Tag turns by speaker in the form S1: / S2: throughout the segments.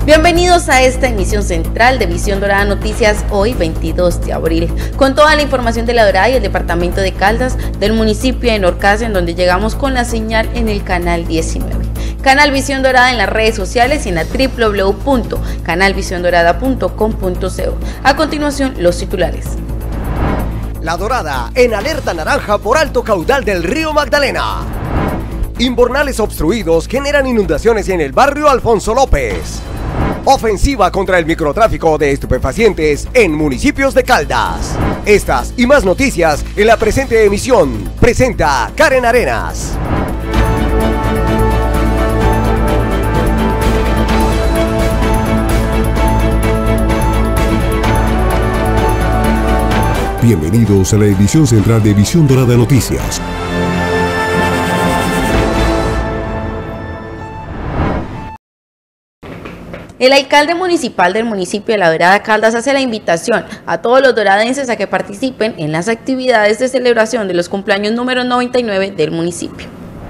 S1: Bienvenidos a esta emisión central de Visión Dorada Noticias, hoy 22 de abril, con toda la información de La Dorada y el departamento de Caldas, del municipio de Norcasia, en donde llegamos con la señal en el canal 19. Canal Visión Dorada en las redes sociales y en la www.canalvisiondorada.com.co. A continuación, los titulares.
S2: La Dorada en alerta naranja por alto caudal del río Magdalena. Invernales obstruidos generan inundaciones en el barrio Alfonso López. Ofensiva contra el microtráfico de estupefacientes en municipios de Caldas. Estas y más noticias en la presente emisión. Presenta Karen Arenas.
S3: Bienvenidos a la edición central de Visión Dorada Noticias.
S1: El alcalde municipal del municipio de La Dorada, Caldas, hace la invitación a todos los doradenses a que participen en las actividades de celebración de los cumpleaños número 99 del municipio.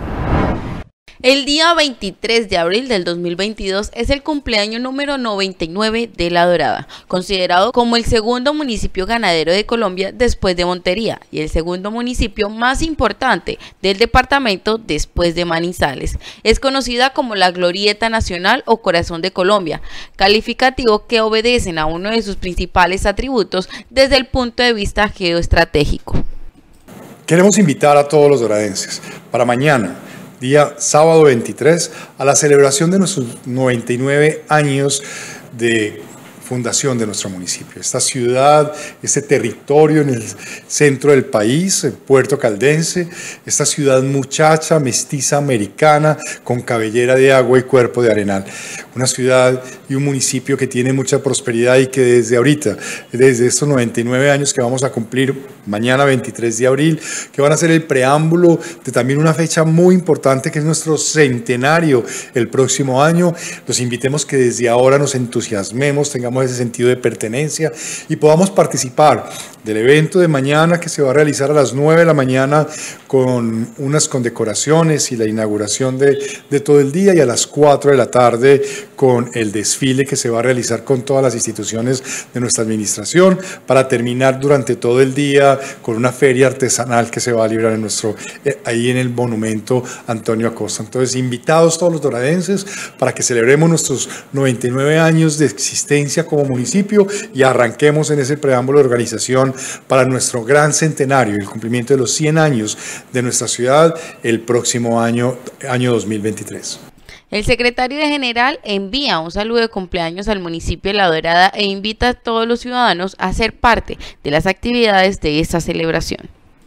S1: El día 23 de abril del 2022 es el cumpleaños número 99 de La Dorada, considerado como el segundo municipio ganadero de Colombia después de Montería y el segundo municipio más importante del departamento después de Manizales. Es conocida como la Glorieta Nacional o Corazón de Colombia, calificativo que obedecen a uno de sus principales atributos desde el punto de vista geoestratégico.
S4: Queremos invitar a todos los doradenses para mañana, día sábado 23, a la celebración de nuestros 99 años de fundación de nuestro municipio. Esta ciudad, este territorio en el centro del país, el puerto caldense, esta ciudad muchacha, mestiza americana, con cabellera de agua y cuerpo de arenal. Una ciudad y un municipio que tiene mucha prosperidad y que desde ahorita, desde estos 99 años que vamos a cumplir mañana 23 de abril, que van a ser el preámbulo de también una fecha muy importante que es nuestro centenario el próximo año. Los invitemos que desde ahora nos entusiasmemos, tengamos ese sentido de pertenencia y podamos participar del evento de mañana que se va a realizar a las 9 de la mañana con unas condecoraciones y la inauguración de todo el día, y a las 4 de la tarde con el desfile que se va a realizar con todas las instituciones de nuestra administración, para terminar durante todo el día con una feria artesanal que se va a librar en ahí en el monumento Antonio Acosta. Entonces, invitados todos los doradenses para que celebremos nuestros 99 años de existencia como municipio y arranquemos en ese preámbulo de organización para nuestro gran centenario y el cumplimiento de los 100 años de nuestra ciudad el próximo año 2023.
S1: El secretario general envía un saludo de cumpleaños al municipio de La Dorada e invita a todos los ciudadanos a ser parte de las actividades de esta celebración.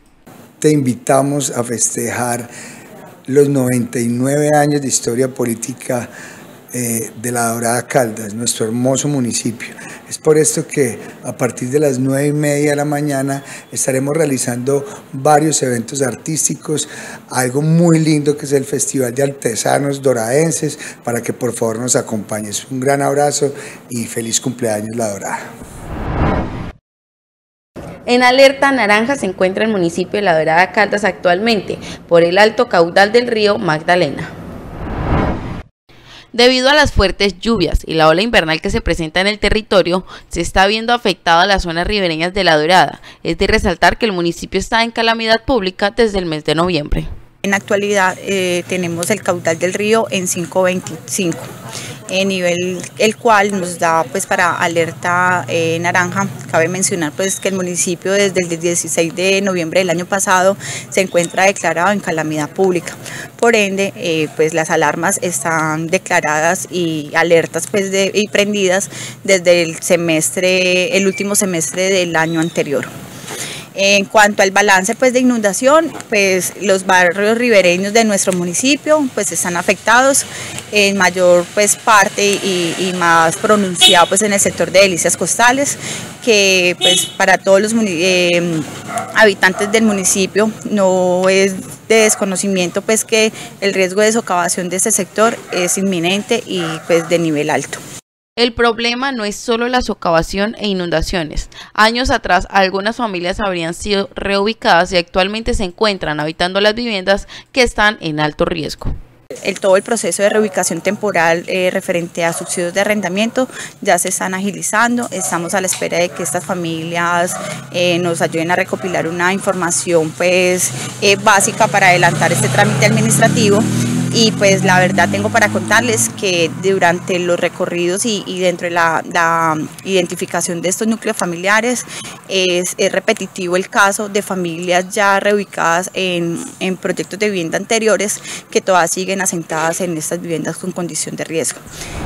S5: Te invitamos a festejar los 99 años de historia política de La Dorada Caldas, nuestro hermoso municipio. Es por esto que a partir de las 9:30 de la mañana estaremos realizando varios eventos artísticos, algo muy lindo que es el Festival de Artesanos Doradenses, para que por favor nos acompañes. Un gran abrazo y feliz cumpleaños La Dorada.
S1: En alerta naranja se encuentra el municipio de La Dorada Caldas actualmente por el alto caudal del río Magdalena. Debido a las fuertes lluvias y la ola invernal que se presenta en el territorio, se está viendo afectada las zonas ribereñas de La Dorada. Es de resaltar que el municipio está en calamidad pública desde el mes de noviembre.
S6: En la actualidad tenemos el caudal del río en 5.25, nivel el cual nos da pues para alerta naranja. Cabe mencionar pues que el municipio desde el 16 de noviembre del año pasado se encuentra declarado en calamidad pública. Por ende, pues las alarmas están declaradas y alertas pues y prendidas desde el último semestre del año anterior. En cuanto al balance pues de inundación, pues los barrios ribereños de nuestro municipio pues están afectados en mayor pues parte y más pronunciado pues en el sector de Delicias Costales, que pues para todos los habitantes del municipio no es de desconocimiento pues que el riesgo de socavación de este sector es inminente y pues de nivel alto.
S1: El problema no es solo la socavación e inundaciones. Años atrás, algunas familias habrían sido reubicadas y actualmente se encuentran habitando las viviendas que están en alto riesgo.
S6: Todo el proceso de reubicación temporal referente a subsidios de arrendamiento ya se están agilizando. Estamos a la espera de que estas familias nos ayuden a recopilar una información pues, básica para adelantar este trámite administrativo. Y pues la verdad tengo para contarles que durante los recorridos y dentro de la identificación de estos núcleos familiares es repetitivo el caso de familias ya reubicadas en proyectos de vivienda anteriores que todas siguen asentadas en estas viviendas con condición de riesgo.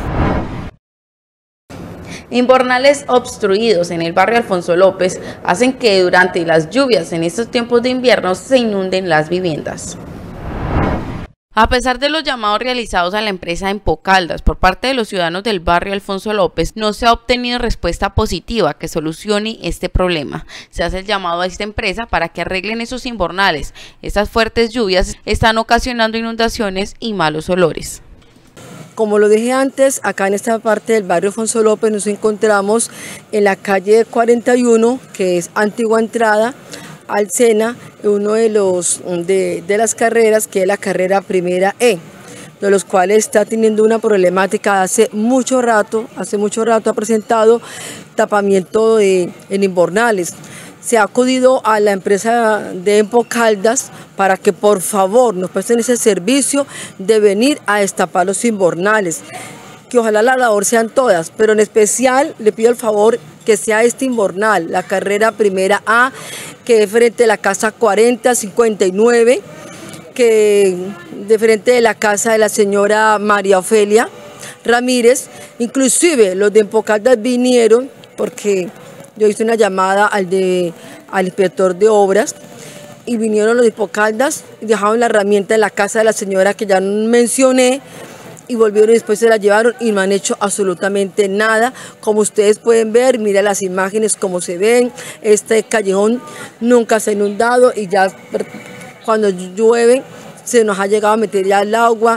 S1: Inbornales obstruidos en el barrio Alfonso López hacen que durante las lluvias en estos tiempos de invierno se inunden las viviendas. A pesar de los llamados realizados a la empresa Empocaldas por parte de los ciudadanos del barrio Alfonso López, no se ha obtenido respuesta positiva que solucione este problema. Se hace el llamado a esta empresa para que arreglen esos inbornales. Estas fuertes lluvias están ocasionando inundaciones y malos olores.
S7: Como lo dije antes, acá en esta parte del barrio Alfonso López nos encontramos en la calle 41, que es antigua entrada al Sena, uno de las carreras, que es la carrera primera E, de los cuales está teniendo una problemática hace mucho rato ha presentado tapamiento en inbornales. Se ha acudido a la empresa de Empocaldas para que por favor nos presten ese servicio de venir a destapar los inbornales, que ojalá la labor sean todas, pero en especial le pido el favor que sea este inbornal, la carrera primera A, que es frente a la casa 4059, que de frente de la casa de la señora María Ofelia Ramírez. Inclusive los de Empocaldas vinieron, porque yo hice una llamada al inspector de obras, y vinieron los de Empocaldas y dejaron la herramienta en la casa de la señora que ya mencioné, y volvieron y después se la llevaron y no han hecho absolutamente nada. Como ustedes pueden ver, mira las imágenes como se ven, este callejón nunca se ha inundado y ya cuando llueve se nos ha llegado a meter ya el agua.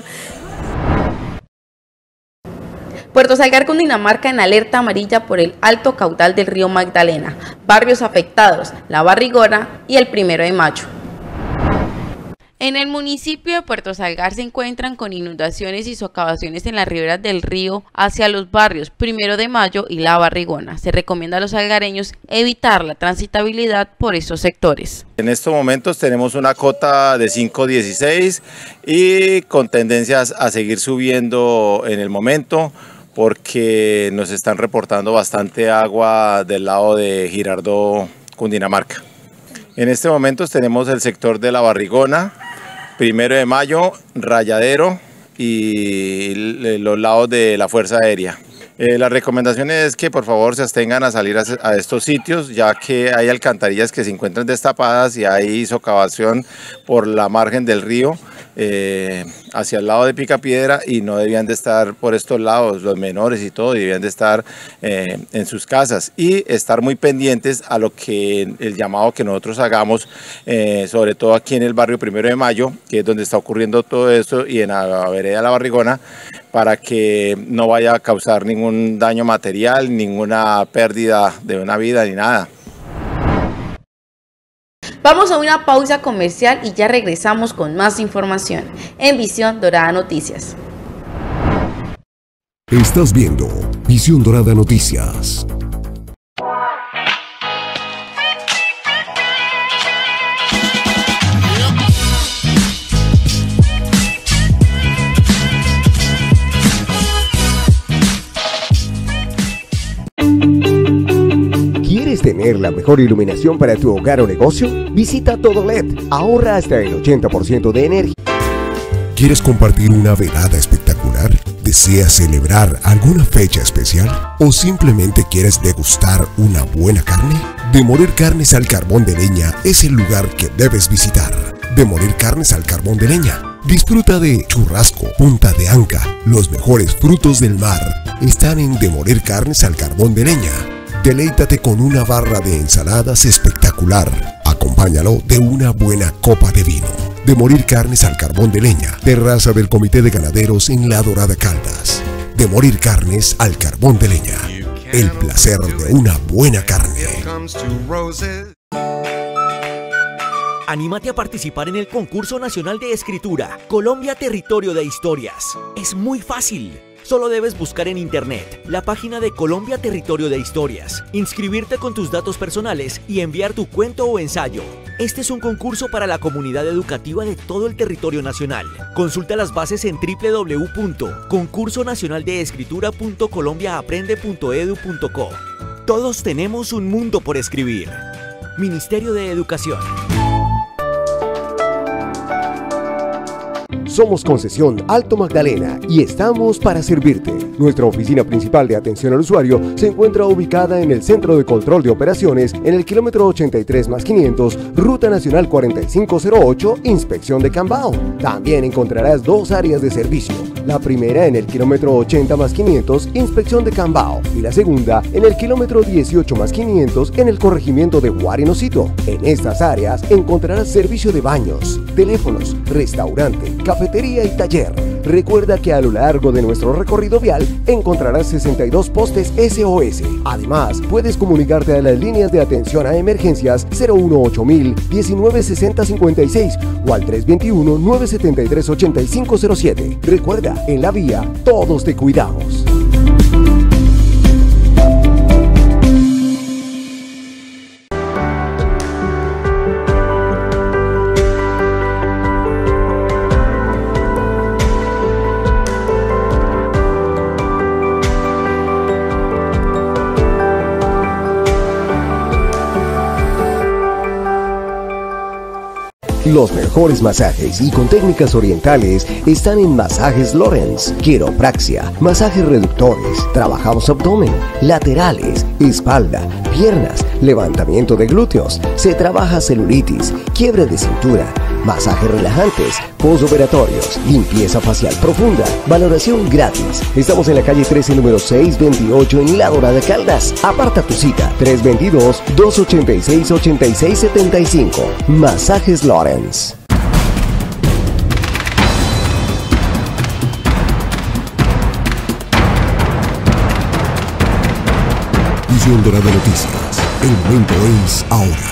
S1: Puerto Salgar, Cundinamarca, en alerta amarilla por el alto caudal del río Magdalena. Barrios afectados, La Barrigona y el 1 de Mayo. En el municipio de Puerto Salgar se encuentran con inundaciones y socavaciones en las riberas del río hacia los barrios 1 de Mayo y La Barrigona. Se recomienda a los salgareños evitar la transitabilidad por estos sectores.
S8: En estos momentos tenemos una cota de 5.16 y con tendencias a seguir subiendo en el momento, porque nos están reportando bastante agua del lado de Girardot, Cundinamarca. En este momento tenemos el sector de La Barrigona, 1 de Mayo, Rayadero y los lados de la Fuerza Aérea. La recomendación es que por favor se abstengan a salir a estos sitios, ya que hay alcantarillas que se encuentran destapadas y hay socavación por la margen del río hacia el lado de Picapiedra, y no debían de estar por estos lados, los menores y todo, debían de estar en sus casas y estar muy pendientes a lo que el llamado que nosotros hagamos, sobre todo aquí en el barrio 1 de Mayo, que es donde está ocurriendo todo esto, y en la vereda La Barrigona, para que no vaya a causar ningún daño material, ninguna pérdida de una vida ni nada.
S1: Vamos a una pausa comercial y ya regresamos con más información en Visión Dorada Noticias.
S3: Estás viendo Visión Dorada Noticias.
S2: ¿Quieres tener la mejor iluminación para tu hogar o negocio? Visita Todo LED. Ahorra hasta el 80% de energía.
S3: ¿Quieres compartir una velada espectacular? ¿Deseas celebrar alguna fecha especial? ¿O simplemente quieres degustar una buena carne? De Morir Carnes al Carbón de Leña es el lugar que debes visitar. De Morir Carnes al Carbón de Leña. Disfruta de churrasco, punta de anca, los mejores frutos del mar. Están en De Morir Carnes al Carbón de Leña. Deleítate con una barra de ensaladas espectacular. Acompáñalo de una buena copa de vino. De Morir Carnes al Carbón de Leña, terraza del Comité de Ganaderos en La Dorada Caldas. De Morir Carnes al Carbón de Leña, el placer de una buena carne.
S9: Anímate a participar en el Concurso Nacional de Escritura Colombia Territorio de Historias. Es muy fácil. Solo debes buscar en internet la página de Colombia Territorio de Historias, inscribirte con tus datos personales y enviar tu cuento o ensayo. Este es un concurso para la comunidad educativa de todo el territorio nacional. Consulta las bases en www.concursonacionaldeescritura.colombiaaprende.edu.co. Todos tenemos un mundo por escribir. Ministerio de Educación.
S2: Somos Concesión Alto Magdalena y estamos para servirte. Nuestra oficina principal de atención al usuario se encuentra ubicada en el Centro de Control de Operaciones en el kilómetro 83+500, Ruta Nacional 4508, Inspección de Cambao. También encontrarás dos áreas de servicio. La primera en el kilómetro 80+500, Inspección de Cambao, y la segunda en el kilómetro 18+500 en el corregimiento de Guarinocito. En estas áreas encontrarás servicio de baños, teléfonos, restaurante, cafetería y taller. Recuerda que a lo largo de nuestro recorrido vial encontrarás 62 postes SOS. Además, puedes comunicarte a las líneas de atención a emergencias 018.000 196056 o al 321-973-8507. Recuerda, en la vía todos te cuidamos. Los mejores masajes y con técnicas orientales están en Masajes Lorenz, quiropraxia, masajes reductores, trabajamos abdomen, laterales, espalda, piernas, levantamiento de glúteos, se trabaja celulitis, quiebre de cintura, masajes relajantes, postoperatorios, limpieza facial profunda, valoración gratis. Estamos en la calle 13, número 628 en La Dorada, Caldas. Aparta tu cita, 322-286-8675. Masajes Lorenz.
S3: Visión Dorada Noticias. El momento es ahora.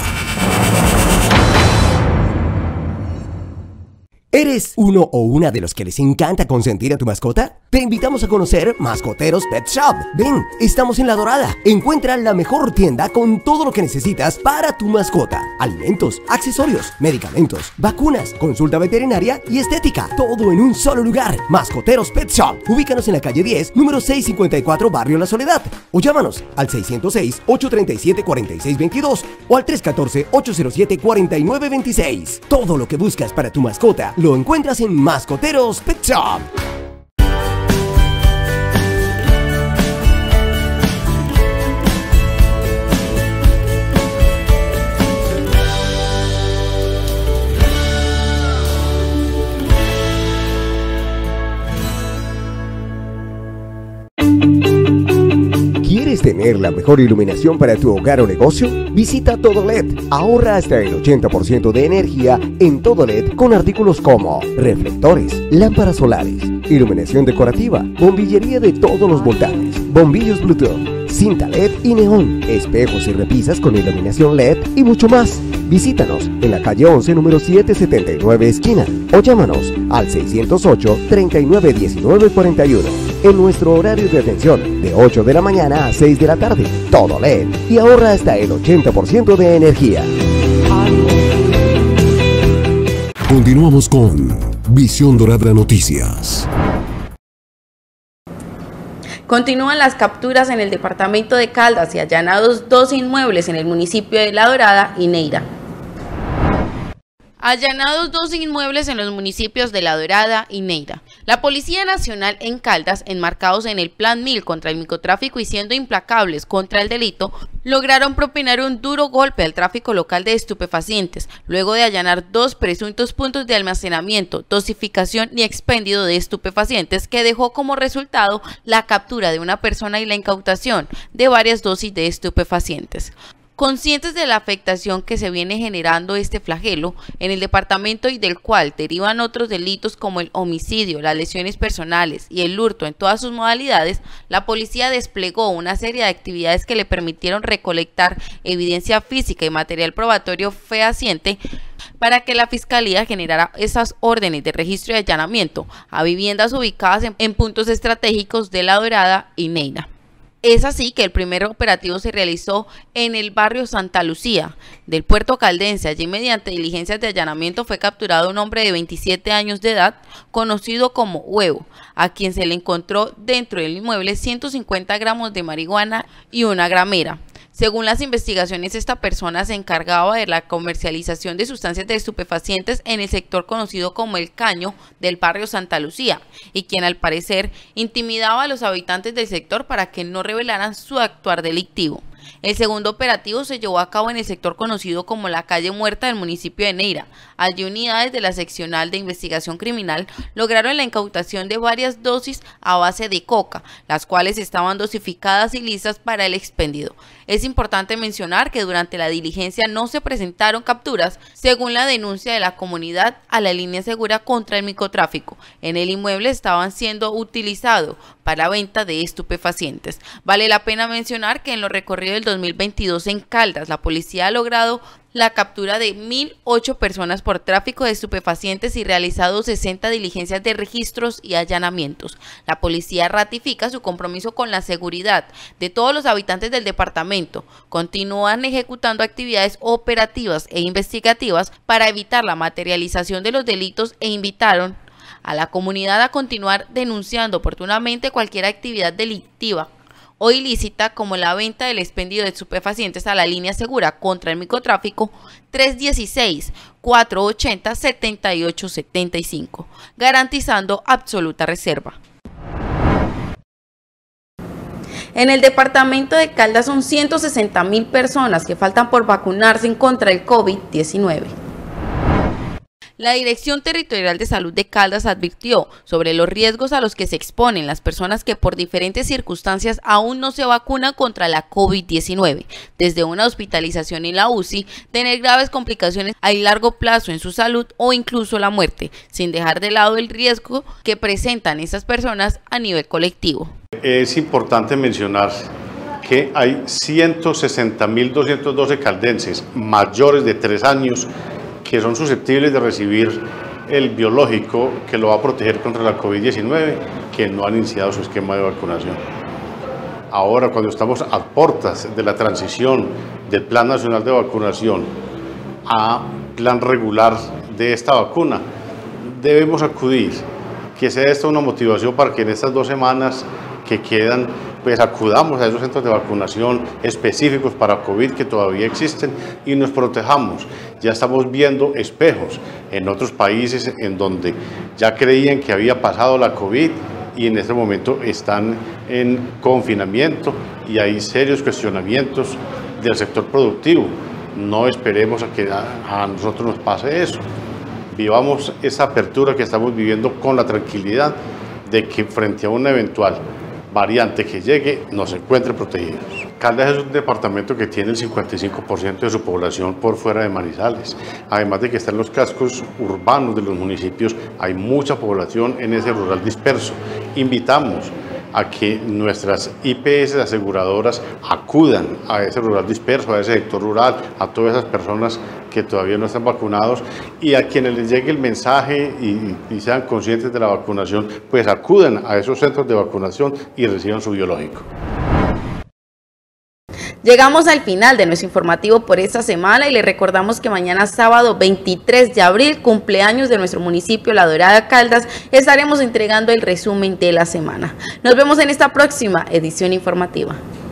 S2: ¿Eres uno o una de los que les encanta consentir a tu mascota? Te invitamos a conocer Mascoteros Pet Shop. Ven, estamos en La Dorada. Encuentra la mejor tienda con todo lo que necesitas para tu mascota. Alimentos, accesorios, medicamentos, vacunas, consulta veterinaria y estética. Todo en un solo lugar. Mascoteros Pet Shop. Ubícanos en la calle 10, número 654, Barrio La Soledad. O llámanos al 606-837-4622 o al 314-807-4926. Todo lo que buscas para tu mascota lo encuentras en Mascoteros Pet Shop. ¿Quieres tener la mejor iluminación para tu hogar o negocio? Visita Todo LED. Ahorra hasta el 80% de energía en Todo LED con artículos como reflectores, lámparas solares, iluminación decorativa, bombillería de todos los voltajes, bombillos Bluetooth, cinta LED y neón, espejos y repisas con iluminación LED y mucho más. Visítanos en la calle 11, número 779, esquina, o llámanos al 608-391941 en nuestro horario de atención de 8 de la mañana a 6 de la tarde. Todo LED y ahorra hasta el 80% de energía.
S3: Continuamos con Visión Dorada Noticias.
S1: Continúan las capturas en el departamento de Caldas y allanados dos inmuebles en el municipio de La Dorada y Neira. Allanados dos inmuebles en los municipios de La Dorada y Neira. La Policía Nacional en Caldas, enmarcados en el Plan 1000 contra el microtráfico y siendo implacables contra el delito, lograron propinar un duro golpe al tráfico local de estupefacientes, luego de allanar dos presuntos puntos de almacenamiento, dosificación y expendio de estupefacientes que dejó como resultado la captura de una persona y la incautación de varias dosis de estupefacientes. Conscientes de la afectación que se viene generando este flagelo en el departamento y del cual derivan otros delitos como el homicidio, las lesiones personales y el hurto en todas sus modalidades, la policía desplegó una serie de actividades que le permitieron recolectar evidencia física y material probatorio fehaciente para que la Fiscalía generara esas órdenes de registro y allanamiento a viviendas ubicadas en puntos estratégicos de La Dorada y Neira. Es así que el primer operativo se realizó en el barrio Santa Lucía del puerto caldense. Allí, mediante diligencias de allanamiento, fue capturado un hombre de 27 años de edad, conocido como Huevo, a quien se le encontró dentro del inmueble 150 gramos de marihuana y una gramera. Según las investigaciones, esta persona se encargaba de la comercialización de sustancias de estupefacientes en el sector conocido como El Caño del barrio Santa Lucía, y quien al parecer intimidaba a los habitantes del sector para que no revelaran su actuar delictivo. El segundo operativo se llevó a cabo en el sector conocido como la Calle Muerta del municipio de Neira. Allí, unidades de la Seccional de Investigación Criminal lograron la incautación de varias dosis a base de coca, las cuales estaban dosificadas y listas para el expendio. Es importante mencionar que durante la diligencia no se presentaron capturas, según la denuncia de la comunidad a la línea segura contra el microtráfico. En el inmueble estaban siendo utilizados para venta de estupefacientes. Vale la pena mencionar que en lo recorrido del 2022 en Caldas, la policía ha logrado la captura de 1.008 personas por tráfico de estupefacientes y realizado 60 diligencias de registros y allanamientos. La policía ratifica su compromiso con la seguridad de todos los habitantes del departamento. Continúan ejecutando actividades operativas e investigativas para evitar la materialización de los delitos e invitaron a la comunidad a continuar denunciando oportunamente cualquier actividad delictiva o ilícita, como la venta del expendio de estupefacientes, a la línea segura contra el microtráfico 316-480-7875, garantizando absoluta reserva. En el departamento de Caldas son 160.000 personas que faltan por vacunarse en contra del COVID-19. La Dirección Territorial de Salud de Caldas advirtió sobre los riesgos a los que se exponen las personas que por diferentes circunstancias aún no se vacunan contra la COVID-19, desde una hospitalización en la UCI, tener graves complicaciones a largo plazo en su salud o incluso la muerte, sin dejar de lado el riesgo que presentan esas personas a nivel colectivo.
S10: Es importante mencionar que hay 160.212 caldenses mayores de 3 años que son susceptibles de recibir el biológico que lo va a proteger contra la COVID-19, que no han iniciado su esquema de vacunación. Ahora, cuando estamos a puertas de la transición del Plan Nacional de Vacunación a plan regular de esta vacuna, debemos acudir, que sea esta una motivación para que en estas 2 semanas que quedan, pues acudamos a esos centros de vacunación específicos para COVID que todavía existen y nos protejamos. Ya estamos viendo espejos en otros países en donde ya creían que había pasado la COVID y en este momento están en confinamiento y hay serios cuestionamientos del sector productivo. No esperemos a que a nosotros nos pase eso. Vivamos esa apertura que estamos viviendo con la tranquilidad de que frente a una eventual variante que llegue nos encuentre protegidos. Caldas es un departamento que tiene el 55% de su población por fuera de Manizales. Además de que están los cascos urbanos de los municipios, hay mucha población en ese rural disperso. Invitamos a que nuestras IPS aseguradoras acudan a ese rural disperso, a ese sector rural, a todas esas personas que todavía no están vacunados, y a quienes les llegue el mensaje y sean conscientes de la vacunación, pues acudan a esos centros de vacunación y reciban su biológico.
S1: Llegamos al final de nuestro informativo por esta semana y les recordamos que mañana sábado 23 de abril, cumpleaños de nuestro municipio La Dorada Caldas, estaremos entregando el resumen de la semana. Nos vemos en esta próxima edición informativa.